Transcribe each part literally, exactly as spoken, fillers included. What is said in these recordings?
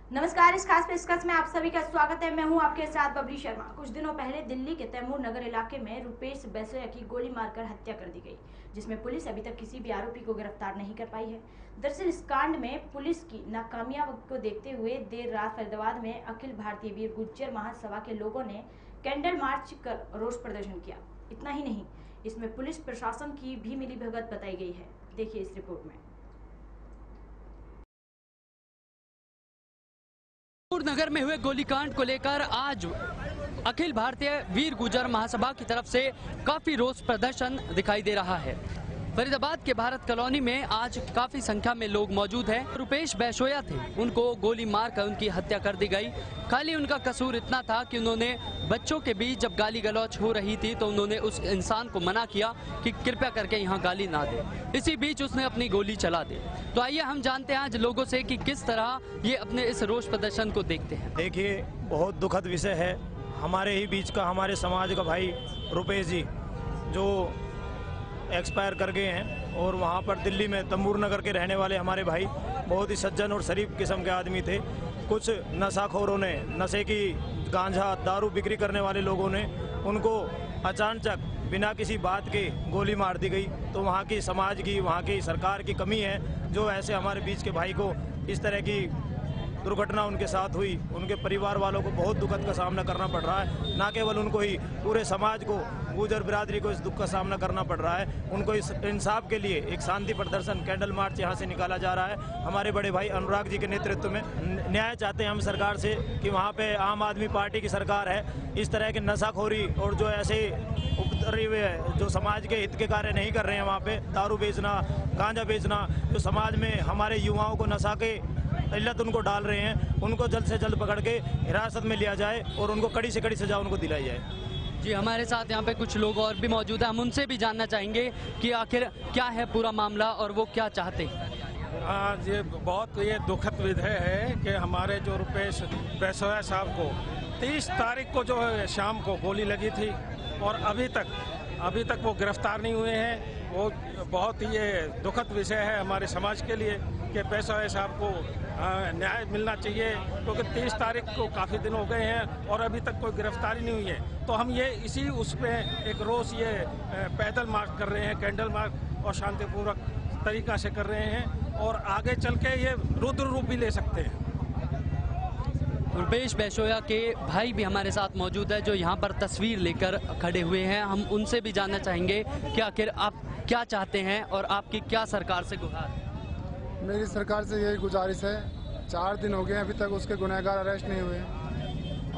नमस्कार, इस खास पेशकश में आप सभी का स्वागत है। मैं हूं आपके साथ बबली शर्मा। कुछ दिनों पहले दिल्ली के तैमूर नगर इलाके में रुपेश बैसोया की गोली मारकर हत्या कर दी गई, जिसमें पुलिस अभी तक किसी भी आरोपी को गिरफ्तार नहीं कर पाई है। दरअसल इस कांड में पुलिस की नाकामयाबी को देखते हुए देर रात फरीदाबाद में अखिल भारतीय वीर गुर्जर महासभा के लोगों ने कैंडल मार्च कर रोष प्रदर्शन किया। इतना ही नहीं, इसमें पुलिस प्रशासन की भी मिलीभगत बताई गई है। देखिए इस रिपोर्ट में। तैमूर नगर में हुए गोलीकांड को लेकर आज अखिल भारतीय वीर गुर्जर महासभा की तरफ से काफी रोष प्रदर्शन दिखाई दे रहा है। फरीदाबाद के भारत कॉलोनी में आज काफी संख्या में लोग मौजूद हैं। रुपेश बैसोया थे, उनको गोली मारकर उनकी हत्या कर दी गई। खाली उनका कसूर इतना था कि उन्होंने बच्चों के बीच जब गाली गलौच हो रही थी तो उन्होंने उस इंसान को मना किया कि कृपया करके यहाँ गाली ना दे। इसी बीच उसने अपनी गोली चला दी। तो आइए हम जानते हैं आज लोगों से कि किस तरह ये अपने इस रोष प्रदर्शन को देखते हैं। देखिए, बहुत दुखद विषय है। हमारे ही बीच का, हमारे समाज का भाई रुपेश जी जो एक्सपायर कर गए हैं, और वहाँ पर दिल्ली में तैमूर नगर के रहने वाले हमारे भाई बहुत ही सज्जन और शरीफ किस्म के आदमी थे। कुछ नशाखोरों ने, नशे की गांजा दारू बिक्री करने वाले लोगों ने उनको अचानक बिना किसी बात के गोली मार दी गई। तो वहाँ की समाज की, वहाँ की सरकार की कमी है जो ऐसे हमारे बीच के भाई को इस तरह की दुर्घटना उनके साथ हुई। उनके परिवार वालों को बहुत दुखद का सामना करना पड़ रहा है। ना केवल उनको ही, पूरे समाज को, गुर्जर बिरादरी को इस दुख का सामना करना पड़ रहा है। उनको इस इंसाफ के लिए एक शांति प्रदर्शन कैंडल मार्च यहाँ से निकाला जा रहा है। हमारे बड़े भाई अनुराग जी के नेतृत्व में न्याय चाहते हैं हम सरकार से कि वहाँ पे आम आदमी पार्टी की सरकार है। इस तरह के नशाखोरी और जो ऐसे उपद्रवी हुए जो समाज के हित के कार्य नहीं कर रहे हैं, वहाँ पे दारू बेचना, गांजा बेचना, जो समाज में हमारे युवाओं को नशा के इल्लत उनको डाल रहे हैं, उनको जल्द से जल्द पकड़ के हिरासत में लिया जाए और उनको कड़ी से कड़ी सजा उनको दिलाई जाए। जी, हमारे साथ यहाँ पे कुछ लोग और भी मौजूद हैं। हम उनसे भी जानना चाहेंगे कि आखिर क्या है पूरा मामला और वो क्या चाहते हैं। आज ये बहुत ये दुखद विषय है कि हमारे जो रुपेश बैसोया साहब को तीस तारीख को जो है शाम को गोली लगी थी और अभी तक अभी तक वो गिरफ्तार नहीं हुए हैं। वो बहुत ही ये दुखद विषय है हमारे समाज के लिए कि बैसोया साहब को न्याय मिलना चाहिए, क्योंकि तीस तारीख को काफ़ी दिन हो गए हैं और अभी तक कोई गिरफ्तारी नहीं हुई है। तो हम ये इसी उसमें एक रोज़ ये पैदल मार्च कर रहे हैं, कैंडल मार्च, और शांतिपूर्वक तरीका से कर रहे हैं और आगे चल के ये रुद्र रूप भी ले सकते हैं। रुपेश बैसोया के भाई भी हमारे साथ मौजूद है जो यहाँ पर तस्वीर लेकर खड़े हुए हैं। हम उनसे भी जानना चाहेंगे कि आखिर आप क्या चाहते हैं और आपकी क्या सरकार से गुहार है। मेरी सरकार से यही गुजारिश है, चार दिन हो गए अभी तक उसके गुनहगार अरेस्ट नहीं हुए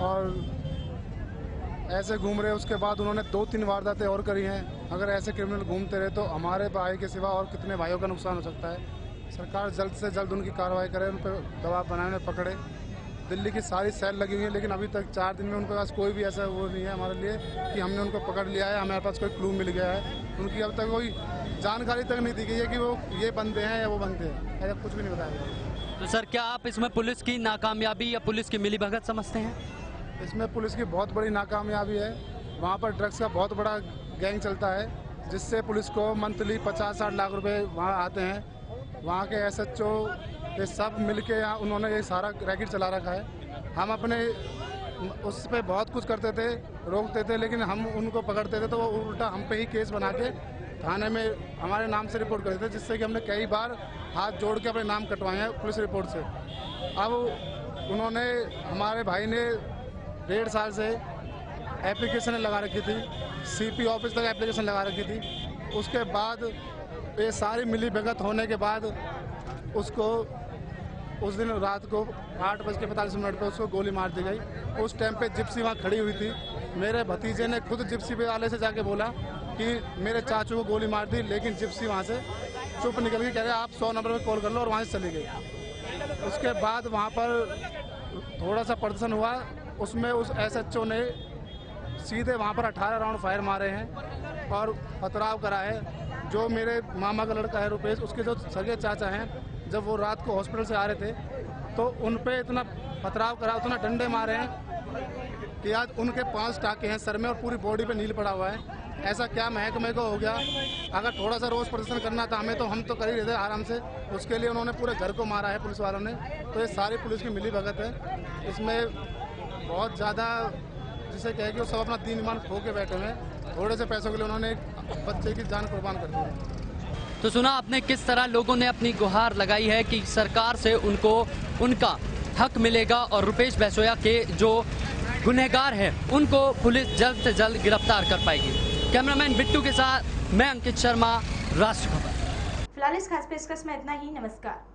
और ऐसे घूम रहे। उसके बाद उन्होंने दो तीन वारदातें और करी हैं। अगर ऐसे क्रिमिनल घूमते रहे तो हमारे भाई के सिवा और कितने भाइयों का नुकसान हो सकता है। सरकार जल्द से जल्द उनकी कार्रवाई करे, उन पर दबाव बनाने पकड़े। दिल्ली की सारी सेल लगी हुई है, लेकिन अभी तक चार दिन में उनके पास कोई भी ऐसा वो नहीं है हमारे लिए कि हमने उनको पकड़ लिया है, हमारे पास कोई क्लू मिल गया है। उनकी अब तक कोई जानकारी तक नहीं दी गई है कि वो ये बंदे हैं या वो बंदे हैं, ऐसा कुछ भी नहीं बताया गया। तो सर, क्या आप इसमें पुलिस की नाकामयाबी या पुलिस की मिलीभगत समझते हैं? इसमें पुलिस की बहुत बड़ी नाकामयाबी है। वहाँ पर ड्रग्स का बहुत बड़ा गैंग चलता है, जिससे पुलिस को मंथली पचास साठ लाख रुपए वहाँ आते हैं। वहाँ के एस एच ओ ये सब मिल के यहाँ उन्होंने ये सारा रैकेट चला रखा है। हम अपने उस पर बहुत कुछ करते थे, रोकते थे, लेकिन हम उनको पकड़ते थे तो वो उल्टा हम पे ही केस बना के थाने में हमारे नाम से रिपोर्ट करते थे, जिससे कि हमने कई बार हाथ जोड़ के अपने नाम कटवाए हैं पुलिस रिपोर्ट से। अब उन्होंने, हमारे भाई ने डेढ़ साल से एप्लीकेशन लगा रखी थी, सीपी ऑफिस तक एप्लीकेशन लगा रखी थी। उसके बाद ये सारी मिली भगत होने के बाद उसको उस दिन रात को आठ बज के पैंतालीस मिनट पर उसको गोली मार दी गई। उस टाइम पे जिप्सी वहाँ खड़ी हुई थी। मेरे भतीजे ने खुद जिप्सी पे वाले से जाके बोला कि मेरे चाचू को गोली मार दी, लेकिन जिप्सी वहाँ से चुप निकल गई, कह रहे आप सौ नंबर पे कॉल कर लो, और वहाँ से चली गई। उसके बाद वहाँ पर थोड़ा सा प्रदर्शन हुआ, उसमें उस एस एच ओ ने सीधे वहाँ पर अठारह राउंड फायर मारे हैं और पथराव करा है। जो मेरे मामा का लड़का है रुपेश, उसके जो सगे चाचा हैं, जब वो रात को हॉस्पिटल से आ रहे थे तो उन पे इतना पथराव करा, उतना डंडे मारे हैं कि आज उनके पांच टाके हैं सर में और पूरी बॉडी पे नील पड़ा हुआ है। ऐसा क्या महकमे को हो गया। अगर थोड़ा सा रोज प्रदर्शन करना था हमें तो हम तो कर ही रहे थे आराम से, उसके लिए उन्होंने पूरे घर को मारा है पुलिस वालों ने। तो ये सारी पुलिस की मिली भगत है, इसमें बहुत ज़्यादा जिसे कहे कि वो सब अपना दीन ईमान खो के बैठे हुए हैं। थोड़े से पैसों के लिए उन्होंने एक बच्चे की जान कुर्बान कर दी है। तो सुना आपने किस तरह लोगों ने अपनी गुहार लगाई है कि सरकार से उनको उनका हक मिलेगा और रुपेश बैसोया के जो गुनहगार हैं उनको पुलिस जल्द से जल्द गिरफ्तार कर पाएगी। कैमरामैन बिट्टू के साथ मैं अंकित शर्मा, राष्ट्र खबर। फिलहाल इस खास पेशकश में इतना ही। नमस्कार।